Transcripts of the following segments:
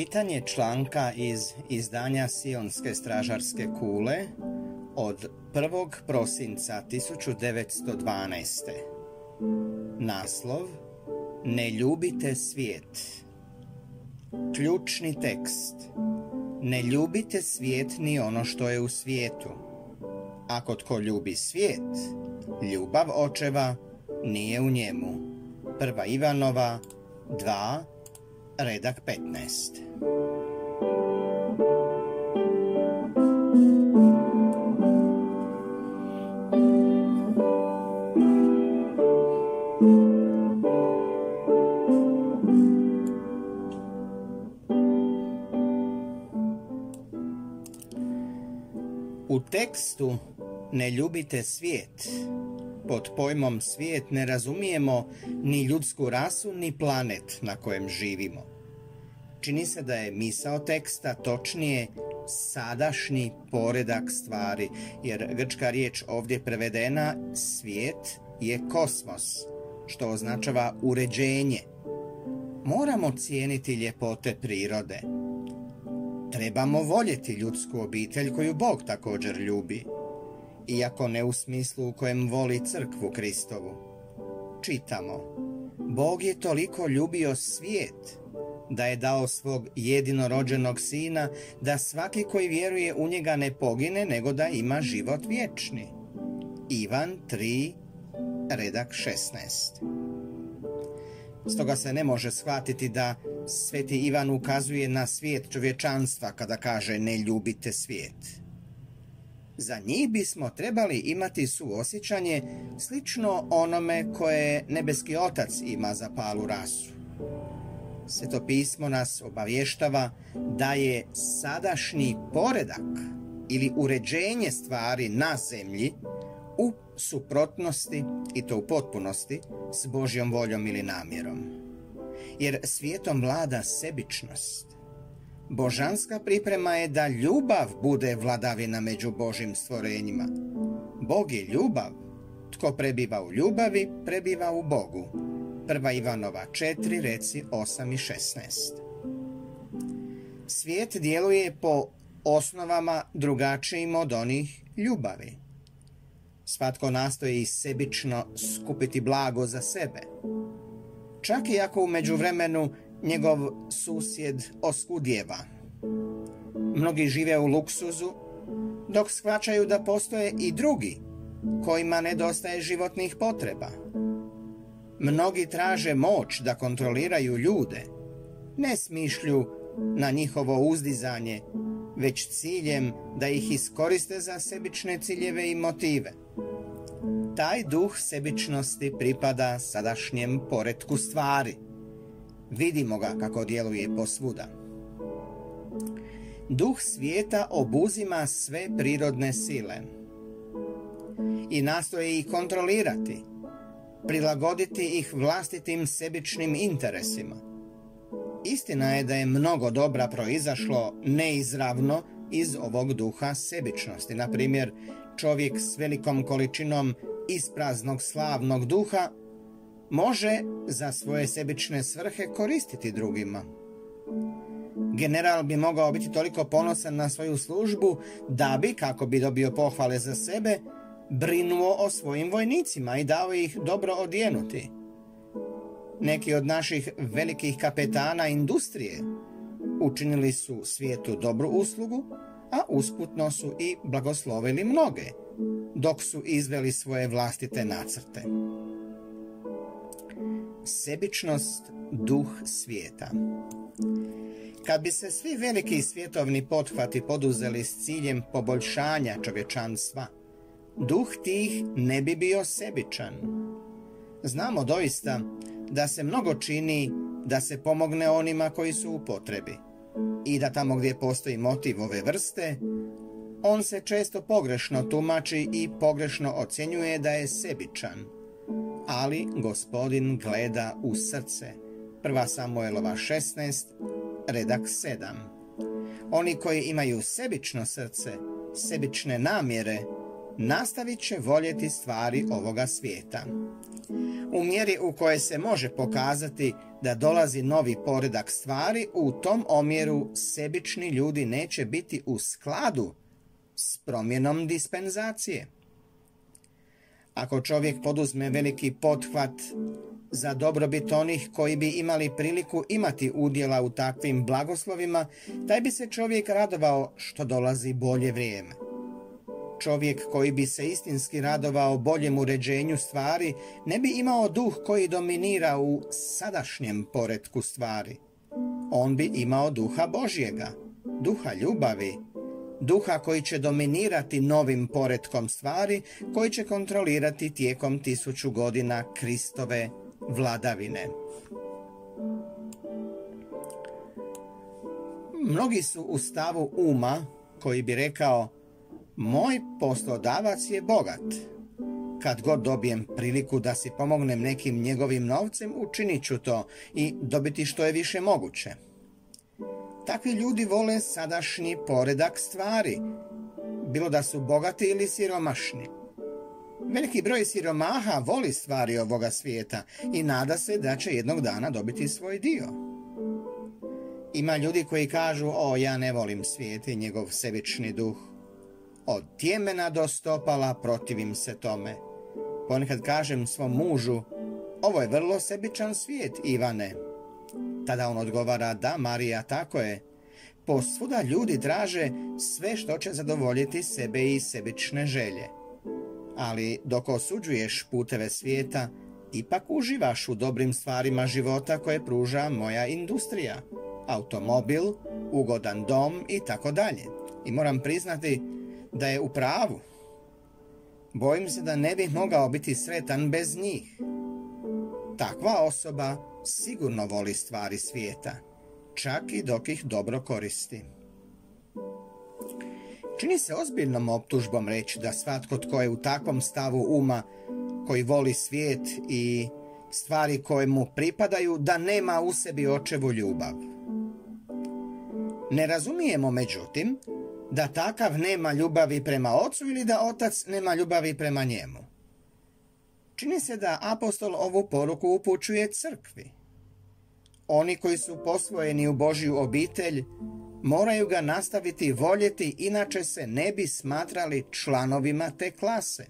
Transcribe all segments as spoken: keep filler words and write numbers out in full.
Čitanje članka iz izdanja Sionske stražarske kule od prvog prosinca tisuću devetsto dvanaeste. Naslov: Ne ljubite svijet. Ključni tekst: Ne ljubite svijet ni ono što je u svijetu. Ako tko ljubi svijet, ljubav očeva nije u njemu. Prva Ivanova dva, redak petnaest. U tekstu Ne ljubite svijet, pod pojmom svijet ne razumijemo ni ljudsku rasu ni planet na kojem živimo. Čini se da je misao teksta točnije sadašnji poredak stvari, jer grčka riječ ovdje prevedena svijet je kosmos, što označava uređenje. Moramo cijeniti ljepote prirode. Trebamo voljeti ljudsku obitelj koju Bog također ljubi, iako ne u smislu u kojem voli crkvu Kristovu. Čitamo: Bog je toliko ljubio svijet da je dao svog jedinorođenog sina, da svaki koji vjeruje u njega ne pogine, nego da ima život vječni. Ivan tri, redak šesnaest. Stoga se ne može shvatiti da sveti Ivan ukazuje na svijet čovječanstva kada kaže ne ljubite svijet. Za njih bismo trebali imati suosjećanje slično onome koje nebeski Otac ima za palu rasu. Sveto pismo nas obavještava da je sadašnji poredak ili uređenje stvari na zemlji u suprotnosti, i to u potpunosti, s Božjom voljom ili namjerom. Jer svijetom vlada sebičnost. Božanska priprema je da ljubav bude vladavina među Božjim stvorenjima. Bog je ljubav. Tko prebiva u ljubavi, prebiva u Bogu. Prva Ivanova četiri, reci osam i šesnaest. Svijet djeluje po osnovama drugačijim od onih ljubavi. Svatko nastoji sebično skupiti blago za sebe. Čak i ako u međuvremenu njegov susjed oskudijeva. Mnogi žive u luksuzu, dok shvaćaju da postoje i drugi kojima nedostaje životnih potreba. Mnogi traže moć da kontroliraju ljude, ne smišlju na njihovo uzdizanje, već ciljem da ih iskoriste za sebične ciljeve i motive. Taj duh sebičnosti pripada sadašnjem poretku stvari. Vidimo ga kako djeluje posvuda. Duh svijeta obuzima sve prirodne sile i nastoji ih kontrolirati, prilagoditi ih vlastitim sebičnim interesima. Istina je da je mnogo dobra proizašlo neizravno iz ovog duha sebičnosti. Na primjer, čovjek s velikom količinom ispraznog slavnog duha može za svoje sebične svrhe koristiti drugima. General bi mogao biti toliko ponosan na svoju službu da bi, kako bi dobio pohvale za sebe, brinuo o svojim vojnicima i dao ih dobro odjenuti. Neki od naših velikih kapetana industrije učinili su svijetu dobru uslugu, a usputno su i blagoslovili mnoge, dok su izveli svoje vlastite nacrte. Sebičnost, duh svijeta. Kad bi se svi veliki svjetovni pothvati poduzeli s ciljem poboljšanja čovječanstva, duh tih ne bi bio sebičan. Znamo doista da se mnogo čini da se pomogne onima koji su u potrebi i da tamo gdje postoji motiv ove vrste, on se često pogrešno tumači i pogrešno ocjenjuje da je sebičan. Ali Gospodin gleda u srce. Prva Samuelova šesnaest, redak sedam. Oni koji imaju sebično srce, sebične namjere, nastavit će voljeti stvari ovoga svijeta. U mjeri u kojoj se može pokazati da dolazi novi poredak stvari, u tom omjeru sebični ljudi neće biti u skladu s promjenom dispenzacije. Ako čovjek poduzme veliki pothvat za dobrobit onih koji bi imali priliku imati udjela u takvim blagoslovima, taj bi se čovjek radovao što dolazi bolje vrijeme. Čovjek koji bi se istinski radovao boljem uređenju stvari ne bi imao duh koji dominira u sadašnjem poretku stvari. On bi imao duha Božjega, duha ljubavi, duha koji će dominirati novim poretkom stvari, koji će kontrolirati tijekom tisuću godina Kristove vladavine. Mnogi su u stavu uma koji bi rekao: moj poslodavac je bogat. Kad god dobijem priliku da si pomognem nekim njegovim novcem, učinit ću to i dobiti što je više moguće. Takvi ljudi vole sadašnji poredak stvari, bilo da su bogati ili siromašni. Veliki broj siromaha voli stvari ovoga svijeta i nada se da će jednog dana dobiti svoj dio. Ima ljudi koji kažu: o, ja ne volim svijet i njegov sebični duh. Od tjemena do stopala protivim se tome. Ponekad kažem svom mužu: ovo je vrlo sebičan svijet, Ivane. Tada on odgovara: da, Marija, tako je. Posvuda ljudi traže sve što će zadovoljiti sebe i sebične želje. Ali dok osuđuješ puteve svijeta, ipak uživaš u dobrim stvarima života koje pruža moja industrija. Automobil, ugodan dom i tako dalje. I moram priznati da je u pravu. Bojim se da ne bih mogao biti sretan bez njih. Takva osoba sigurno voli stvari svijeta, čak i dok ih dobro koristi. Čini se ozbiljnom optužbom reći da svatko tko je u takvom stavu uma, koji voli svijet i stvari koje mu pripadaju, da nema u sebi očevu ljubav. Ne razumijemo, međutim, da takav nema ljubavi prema ocu ili da otac nema ljubavi prema njemu. Čini se da apostol ovu poruku upućuje crkvi. Oni koji su posvojeni u Božju obitelj moraju ga nastaviti voljeti, inače se ne bi smatrali članovima te klase.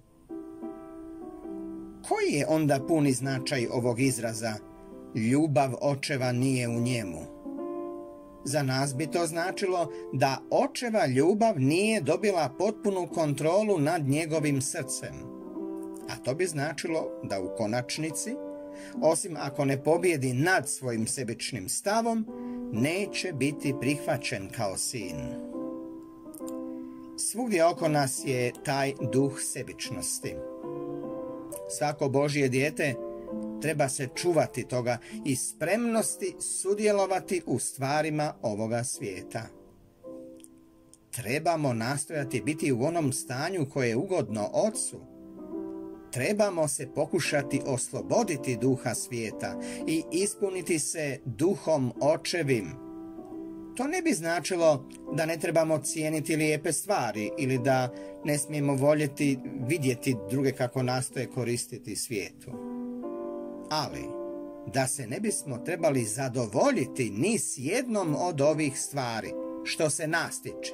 Koji je onda puni značaj ovog izraza ljubav očeva nije u njemu? Za nas bi to značilo da očeva ljubav nije dobila potpunu kontrolu nad njegovim srcem. A to bi značilo da u konačnici, osim ako ne pobjedi nad svojim sebičnim stavom, neće biti prihvaćen kao sin. Svugdje oko nas je taj duh sebičnosti. Svako Božje dijete treba se čuvati toga i spremnosti sudjelovati u stvarima ovoga svijeta. Trebamo nastojati biti u onom stanju koje je ugodno Otcu. Trebamo se pokušati osloboditi duha svijeta i ispuniti se duhom očevim. To ne bi značilo da ne trebamo cijeniti lijepe stvari ili da ne smijemo voljeti vidjeti druge kako nastoje koristiti svijetu. Ali da se ne bismo trebali zadovoljiti ni s jednom od ovih stvari što se nas tiče.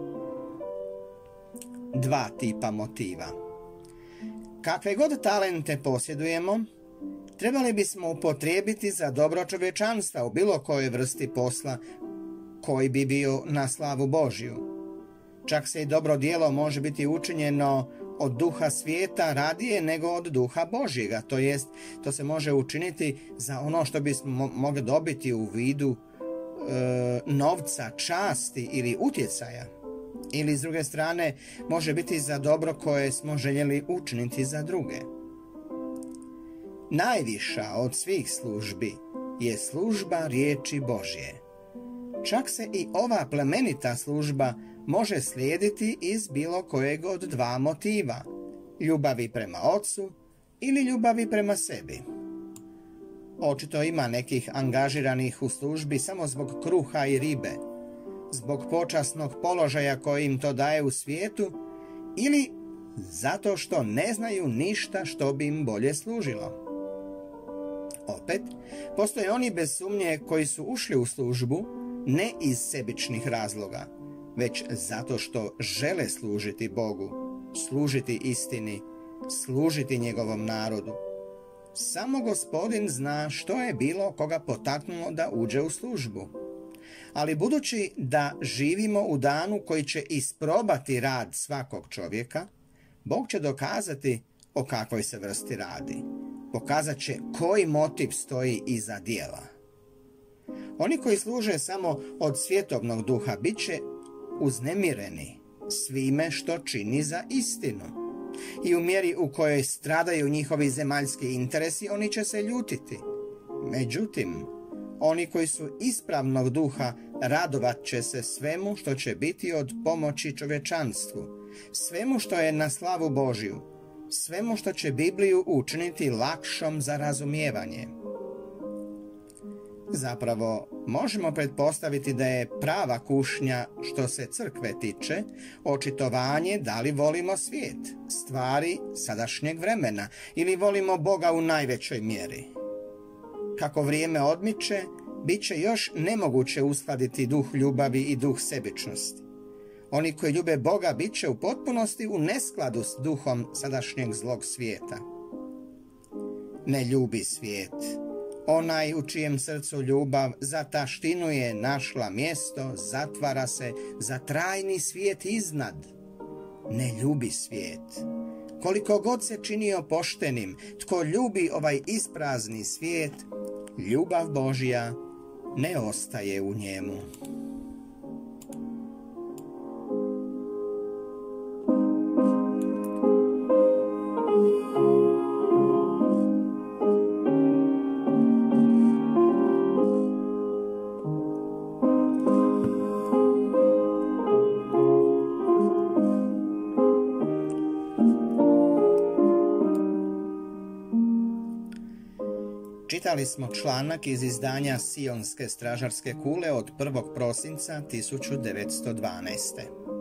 Dva tipa motiva. Kakve god talente posjedujemo, trebali bismo upotrijebiti za dobro čovječanstva u bilo kojoj vrsti posla koji bi bio na slavu Božju. Čak se i dobro djelo može biti učinjeno od duha svijeta radije nego od duha Božjega, to jest to se može učiniti za ono što bismo mogli dobiti u vidu e, novca, časti ili utjecaja. Ili s druge strane može biti za dobro koje smo željeli učiniti za druge. Najviša od svih službi je služba riječi Božje. Čak se i ova plemenita služba može slijediti iz bilo kojeg od dva motiva, ljubavi prema Otcu ili ljubavi prema sebi. Očito ima nekih angažiranih u službi samo zbog kruha i ribe, zbog počasnog položaja koji im to daje u svijetu ili zato što ne znaju ništa što bi im bolje služilo. Opet, postoje oni bez sumnje koji su ušli u službu ne iz sebičnih razloga, već zato što žele služiti Bogu, služiti istini, služiti njegovom narodu. Samo Gospodin zna što je bilo koga potaknulo da uđe u službu. Ali budući da živimo u danu koji će isprobati rad svakog čovjeka, Bog će dokazati o kakvoj se vrsti radi. Pokazat će koji motiv stoji iza djela. Oni koji služe samo od svjetovnog duha bit će uznemireni svime što čini za istinu. I u mjeri u kojoj stradaju njihovi zemaljski interesi, oni će se ljutiti. Međutim, oni koji su ispravnog duha radovat će se svemu što će biti od pomoći čovječanstvu, svemu što je na slavu Božju, svemu što će Bibliju učiniti lakšom za razumijevanje. Zapravo, možemo pretpostaviti da je prava kušnja što se crkve tiče očitovanje da li volimo svijet, stvari sadašnjeg vremena ili volimo Boga u najvećoj mjeri. Kako vrijeme odmiče, bit će još nemoguće uskladiti duh ljubavi i duh sebičnosti. Oni koji ljube Boga bit će u potpunosti u neskladu s duhom sadašnjeg zlog svijeta. Ne ljubi svijet. Onaj u čijem srcu ljubav za taštinu je našla mjesto, zatvara se za trajni svijet iznad. Ne ljubi svijet. Koliko god se činio poštenim, tko ljubi ovaj isprazni svijet, ljubav Božja ne ostaje u njemu. Čitali smo članak iz izdanja Sionske stražarske kule od prvog prosinca tisuću devetsto dvanaeste.